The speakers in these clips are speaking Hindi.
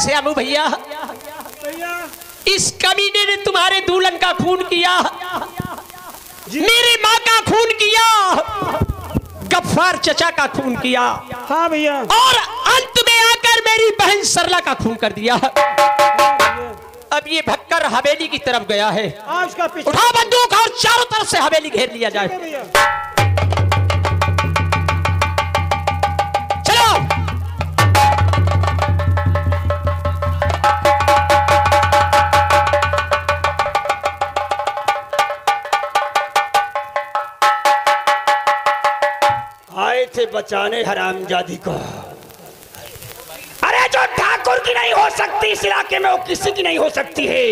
श्यामू भैया, इस कमीने ने तुम्हारे दुल्हन का खून किया, मेरी माँ का खून किया, गफ्फार चचा का खून किया। हाँ भैया। और अंत में आकर मेरी बहन सरला का खून कर दिया। अब ये भक्कर हवेली की तरफ गया है। उठा बंदूक और चारों तरफ से हवेली घेर लिया जाए। चलो। आए थे बचाने हरामजादी को। अरे जो ठाकुर की नहीं हो सकती इस इलाके में, वो किसी की नहीं हो सकती है।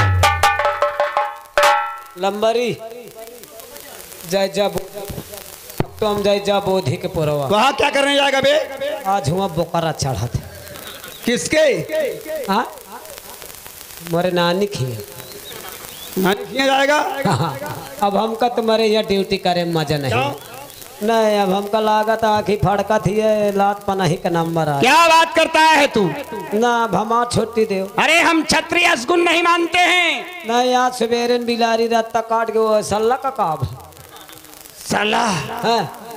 लंबरी जय जा तो हम जय जा बोधी के पुरवा। वहाँ क्या करने जाएगा बे? आज हुआ बोकारा चढ़ा थे। किसके? हाँ मोरे नानी खिया। नानी खिया जाएगा? हाँ, अब हमका तुम्हारे यहाँ ड्यूटी करे मजा नहीं। नहीं अब हमका लागत आखिर फड़का थी लात पनाही का नंबर आ। क्या बात करता है तू? ना अब हमार छुट्टी दे। अरे हम क्षत्रिय असगुन नहीं मानते हैं। नहीं आज सवेरे बिलारी रात काट के वो सल्ला का काब सल्ला है।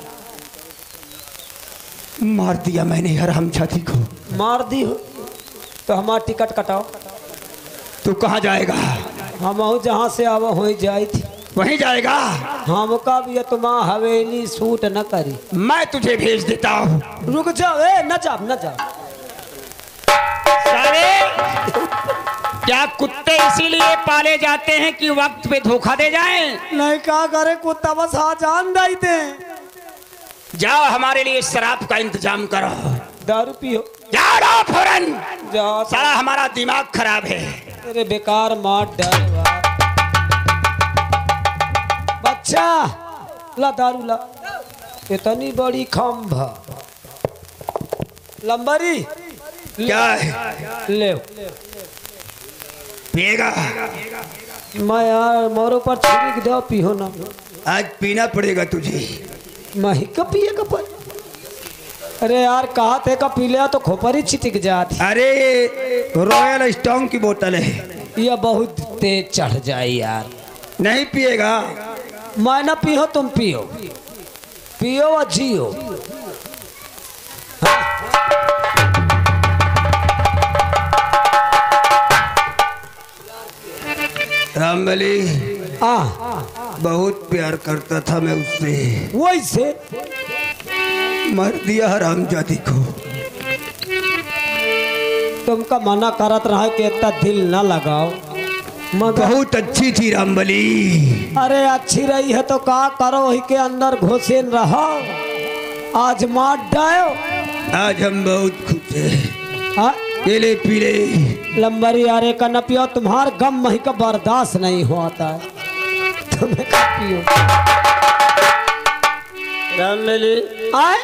मार दिया मैंने हरामजादी को। मार दी हो तो हमारा टिकट कटाओ। तू कहाँ जाएगा? हम जहाँ से आवा हो जाई थी वहीं जाएगा। हमका भी तुम्हारा हवेली सूट न करी। मैं तुझे भेज देता हूँ। रुक जाओ न जाओ न जाओ। सारे क्या कुत्ते इसीलिए पाले जाते हैं कि वक्त पे धोखा दे जाएं? नहीं क्या करे कुत्ता बस जान देते। जाओ हमारे लिए शराब का इंतजाम करो। दारू पियो। जाओ फौरन। जाओ सारा हमारा दिमाग खराब है। तेरे बेकार मार डर बच्चा ला दारू ला। इतनी बड़ी खम्भा लंबरी क्या है? ले पिएगा? मैं यार मोरों पर छिड़क दो पियो ना। आज पीना पड़ेगा तुझे। मैं का पिए का पर। अरे यार कहा थे का पी लिया तो खोपरी छिटक जाती। अरे रॉयल स्टोन की बोतल है। यह बहुत तेज चढ़ जाए यार। नहीं पिएगा? मैं ना पियो तुम पियो। पियो और जियो। रामबली बहुत प्यार करता था मैं उससे। वैसे मर दिया हरामजादी को। तुमका मना करत रहा कि इतना दिल न लगाओ। बहुत अच्छी थी रामबली। अरे अच्छी रही है तो का करो ही के अंदर घुसे रहो। आज मार डायो। आज हम बहुत खुश हैं। ये ले पी ले। लंबरी यारे का न पियो तुम्हार गम मही का बर्दाश्त नहीं होता है। तुम्हें का पियो। रामबली आए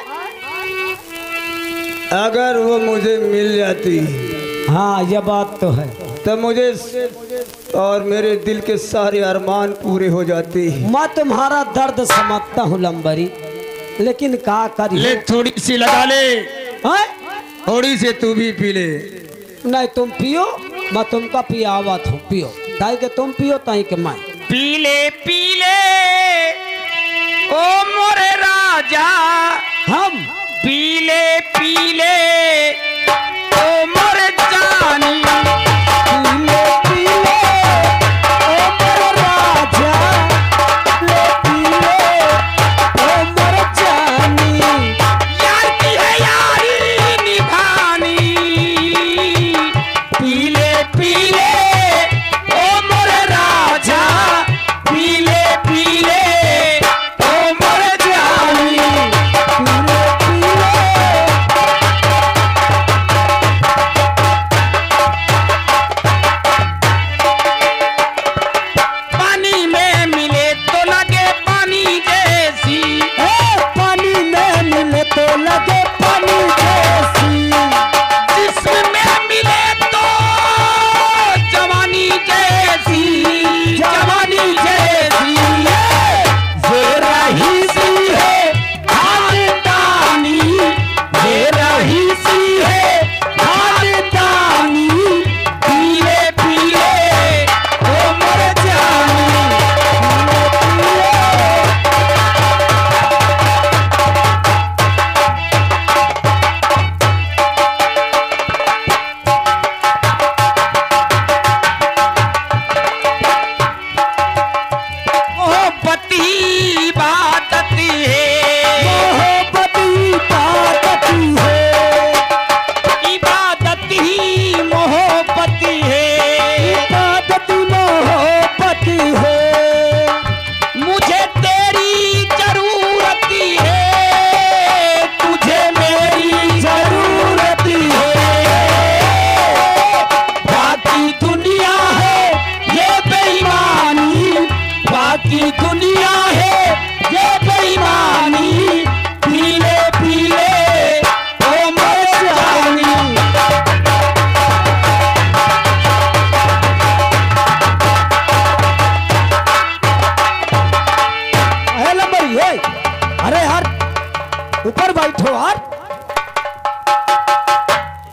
अगर वो मुझे मिल जाती। हाँ ये बात तो है। तो मुझे और मेरे दिल के सारे अरमान पूरे हो जाते। मैं तुम्हारा दर्द समझता हूँ लंबरी, लेकिन का करी। ले थोड़ी सी लगा ले। है? थोड़ी सी तू भी पी ले। नहीं तुम पियो मैं तुमका पियावत हूँ। पियो ताई के तुम पियो ताई के मैं। पी ले ओ मोरे राजा। हम पी ले ओ मोरे जानी।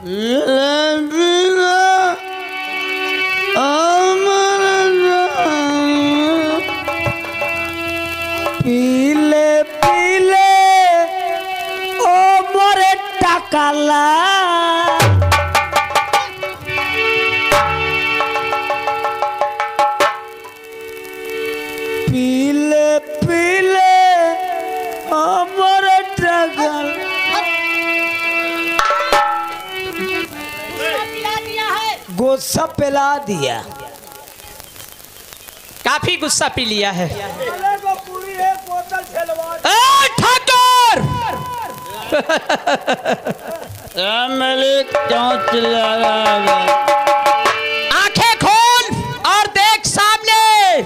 पीले पीले ओ मोरे टकला पीले पीले ओ मोरे टकला गुस्सा पिला दिया। काफी गुस्सा पी लिया है। ठाकुर आंखें खोल और देख सामने।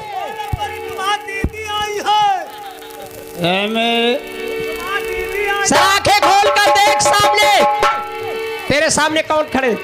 सर आंखें खोल कर देख सामने। तेरे सामने कौन खड़े?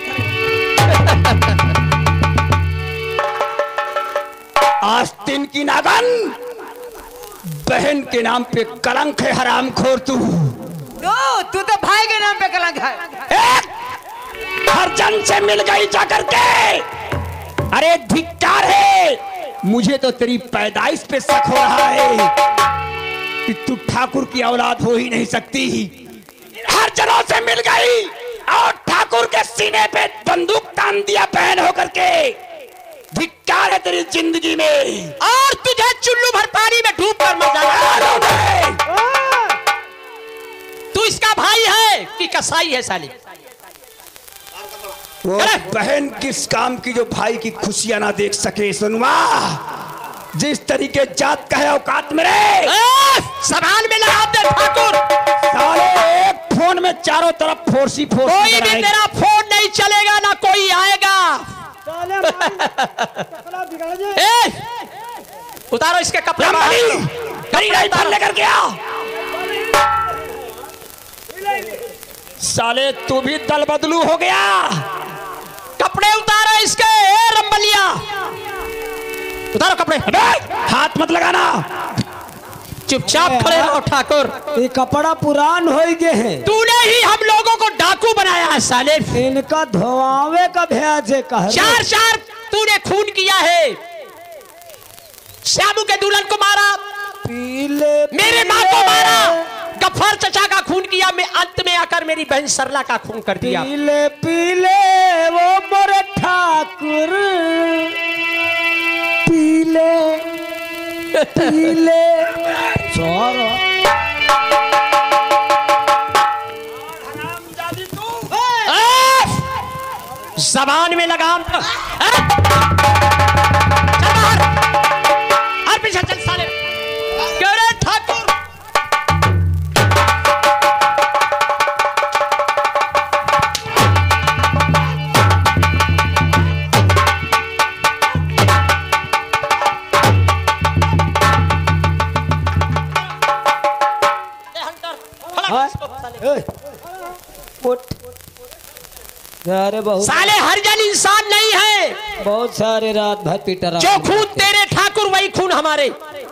आस्तीन की नागन, बहन के नाम पे कलंक है हरामखोर तू। तू तो भाई के नाम पे कलंक है। हर जन से मिल गई जाकर के। अरे धिक्कार है, मुझे तो तेरी पैदाइश पे शक हो रहा है कि तू ठाकुर की औलाद हो ही नहीं सकती। हर जनों से मिल गई और ठाकुर के सीने पे बंदूक तान दिया बहन होकर के। धिक्कार है तेरी जिंदगी में। और तुझे चुल्लू भर पानी में डूब कर मर जाएगा। तू इसका भाई है कि कसाई है साली? वो बहन किस काम की जो भाई की खुशियां ना देख सके। सुनवा, जिस तरीके जात का है औकात मेरे। सवाल में लगा दे ठाकुर। साले एक फोन में चारों तरफ फोर्सी फोर्सी। कोई भी तेरा फोन नहीं चलेगा ना कोई आएगा। उतारो इसके कपड़े। कपड़े लेकर के आओ। साले तू भी दल बदलू हो गया। कपड़े उतारो इसके। रंबलिया उतारो कपड़े। हाथ मत लगाना, चुपचाप खड़े रहो ठाकुर। ये कपड़ा पुरान हो गए हैं। तूने ही हम लोगों को डाकू बनाया है साले। इनका धोआवे का भेजे कह। चार चार तूने खून किया है। श्यामू के दुल्हन को मारा, पीले मेरे माँ को मारा, गफ्फार चचा का खून किया, मैं अंत में आकर मेरी बहन सरला का खून कर दिया। पीले पीले वो मोरे ठाकुर, पीले पीले जबान में लगाम। पीछे चल साले। ठाकुर अरे बहुत साले हरिजन इंसान नहीं है। बहुत सारे रात भर पीटा रहा। जो खून तेरे ठाकुर वही खून हमारे।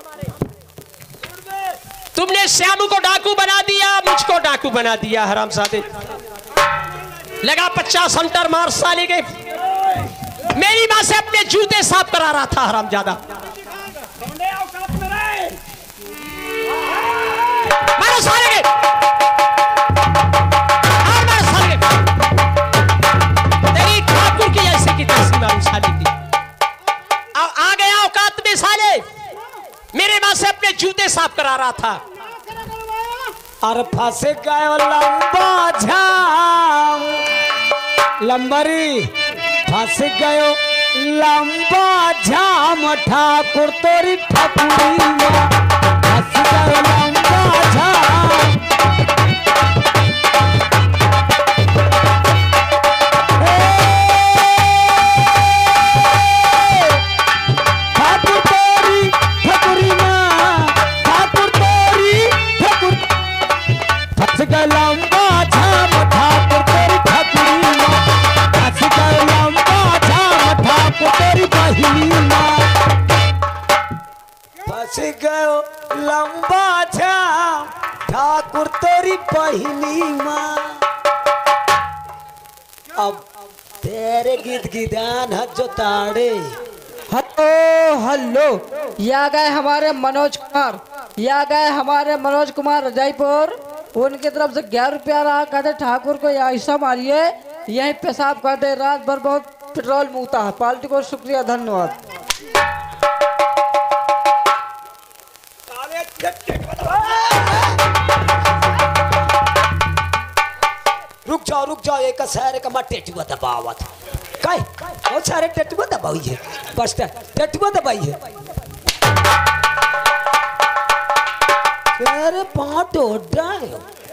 तुमने श्यामू को डाकू बना दिया, मुझको डाकू बना दिया। हरामजादे लगा 50 हंटर मार साले के। मेरी माँ से अपने जूते साफ करा रहा था हरामजादा। मारो साले के। आ गया औकात में साले। मेरे माँ से अपने जूते साफ करा रहा था। और फंसे गए लंबा झाम लंबरी, फंस गयो लंबा झाम ठाकुर तोरी ठकुरी में। फंस गयो लंबा झाम। फंस गयो लंबा झाम ठाकुर तेरी पहली माँ। अब तेरे गीत गीदान हज जो ताड़े। हेलो हेलो, या गए हमारे मनोज कुमार, या गए हमारे मनोज कुमार रजाईपुर। उनकी तरफ से 11 रुपया रहा, कहते ठाकुर को ऐसा मारिए यही पेशाब करते, रात भर बहुत पेट्रोल मुहता है। पार्टी को शुक्रिया, धन्यवाद। रुक जाओ एक सारे का मत टेटुआ दबावत काय बहुत सारे टेटुआ दबाई है, बस टेटुआ दबाई है। अरे पाँव टोट डाले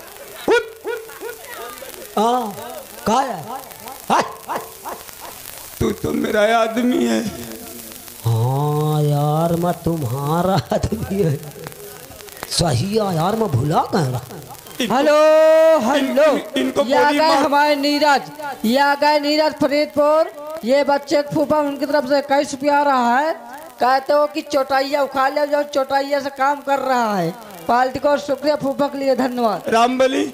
का है? तू तो मेरा आदमी है। हाँ यार मैं तुम्हारा आदमी है, सही है यार, मैं भुला गया। हेलो हेलो, इनको या गए हमारे नीरज, या गए नीरज फरीदपुर। ये बच्चे फूफा उनकी तरफ से 21 रुपया आ रहा है, कहते हो कि चौटाइया उखा लिया, जो चौटाइया से काम कर रहा है। पार्टी को शुक्रिया, फूफा के लिए धन्यवाद। रामबली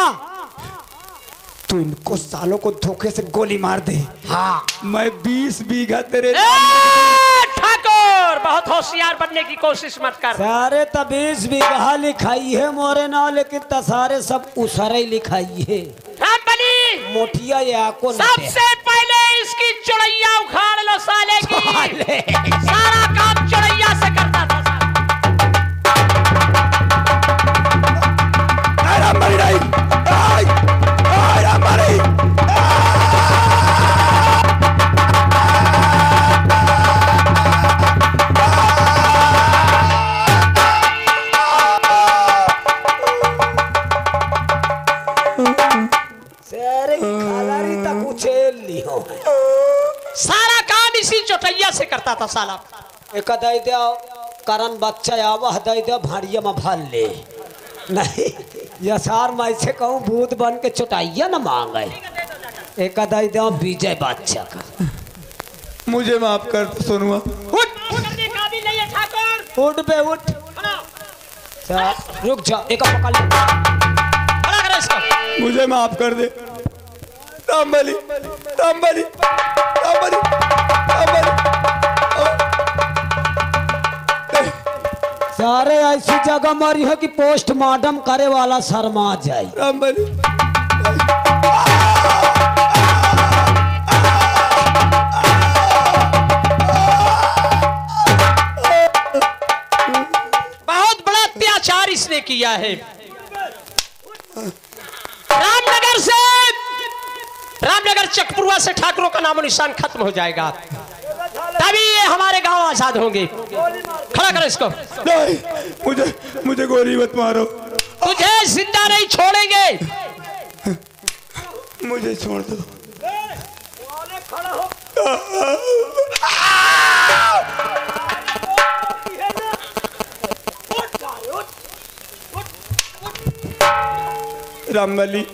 तू इनको सालों को धोखे से गोली मार दे। हाँ मैं 20 बीघा तेरे ठाकुर बहुत होशियार बनने की कोशिश मत कर। सारे तबीस बीघा लिखाई है मोरे ना, लेकिन तसारे सब उसरे लिखाई है। रामबली मोटिया या को सबसे पहले इसकी चुड़ैया उखाड़ लो साले की। सारा काम चुड़ैया से करता था। रामबली नहीं, रामबली सारा काम इसी चौटैया से करता था साला। एक दई दे करन बच्चा आवा दई दे भाड़िया में भर ले नहीं, यसार मैं से कहूँ भूत बन के चौटाइया न मांगे। एक दई दे विजय बच्चा का। मुझे माफ कर सोनुआ। उठ बे उठ, रुक जा एक पकड़ ले, खड़ा करो इसको। मुझे माफ कर दे रामबली, रामबली, रामबली, रामबली। सारे ऐसी जगह मरी है कि पोस्टमार्टम करे वाला शर्मा जाए। रामबली बहुत बड़ा अत्याचार इसने किया है। रामनगर से, रामनगर चकपुरवा से ठाकुरों का नामो निशान खत्म हो जाएगा, तभी ये हमारे गांव आजाद होंगे। खड़ा करो इसको। नहीं, मुझे गोली मत मारो, तुझे जिंदा नहीं छोड़ेंगे। मुझे छोड़ दो। रामबली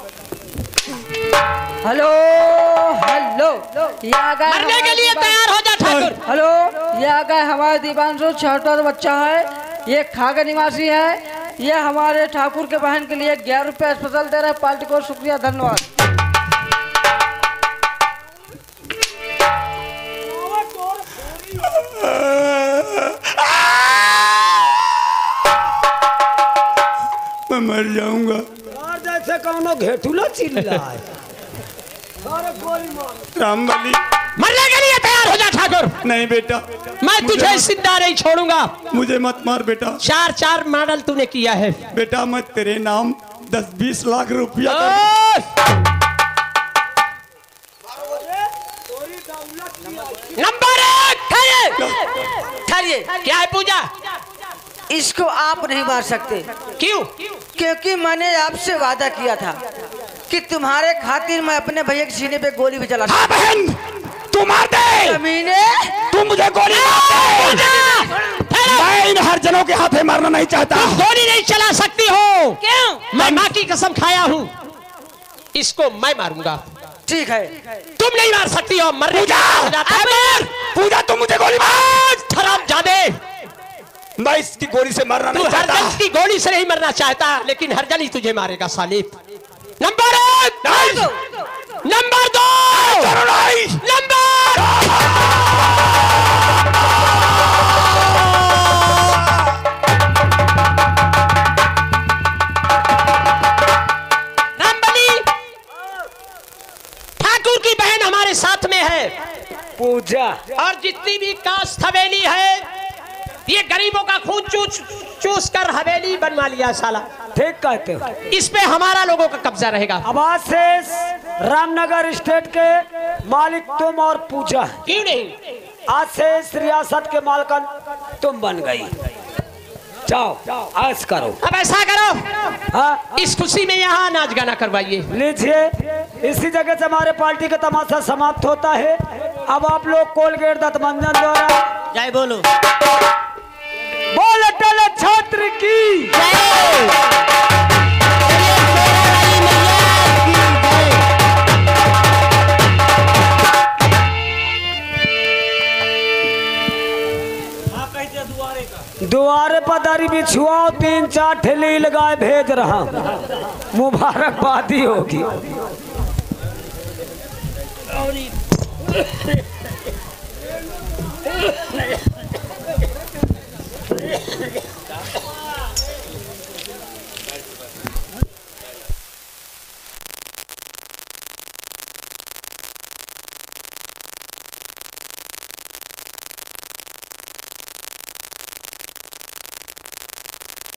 हेलो हेलो, या गए मरने के लिए तैयार हो जा ठाकुर। हेलो, या गए हमारे दीवानसु छोटा बच्चा है, ये खागा निवासी है। ये हमारे ठाकुर के बहन के लिए 11 रुपया स्पेशल दे रहे हैं। पार्टी को शुक्रिया, धन्यवाद। मैं मर जाऊंगा। जैसे कौनो घेटुला चिल्ला है। रामबली मरने के लिए तैयार हो जा ठाकुर। नहीं बेटा, मैं तुझे जिंदा नहीं छोड़ूंगा। मुझे मत मार बेटा। 4 मॉडल तूने किया है बेटा, मैं तेरे नाम 10-20 लाख रुपया नंबर 1 ठहरिए। क्या है पूजा? इसको आप नहीं मार सकते। क्यों? क्योंकि मैंने आपसे वादा किया था कि तुम्हारे खातिर मैं अपने भैया के सीने पे गोली भी चला। हाँ बहन, तू मार दे। जमीने तू मुझे गोली मार दे। मैं इन हर जनों के हाथे मारना नहीं चाहता। तुम गोली नहीं चला सकती हो। क्यों? मैं माँ की कसम खाया हूँ, इसको मैं मारूंगा। ठीक है, तुम नहीं मार सकती हो। मरने पूजा तू मुझे गोली मार। हरामजादे, मैं इसकी गोली से मरना तू नहीं चाहता। हरजन की गोली से नहीं मरना चाहता, लेकिन हरजन ही तुझे मारेगा सालिब। नंबर 1। नंबर 2 की बहन हमारे साथ में है पूजा। और जितनी भी कास्ट हवेली है ये गरीबों का खून चूस चूस कर हवेली बनवा लिया साला। ठीक कहते हो। इस पे हमारा लोगों का कब्जा रहेगा। अब आज से रामनगर स्टेट के मालिक तुम और पूजा। क्यों नहीं? आज से इस रियासत के मालकन तुम बन गई। जाओ ऐश करो। अब ऐसा करो, हाँ इस खुशी में यहाँ नाच गाना करवाइए। लीजिए, इसी जगह से हमारे पार्टी का तमाशा समाप्त होता है। अब आप लोग कोलगेट दत्तमंजन द्वारा जय बोलो। बोल अटल छात्र की दुआरे पर दरी बिछुआओ, 3-4 ठेली लगाए भेज रहा हूं। मुबारकबादी होगी।